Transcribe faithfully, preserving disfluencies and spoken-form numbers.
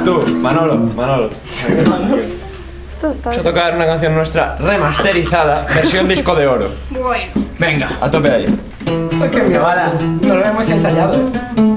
tú, Manolo, Manolo. Vamos a tocar una canción nuestra remasterizada, versión disco de oro. Bueno. Venga, a tope ahí. Porque mi bala, no lo hemos ensayado.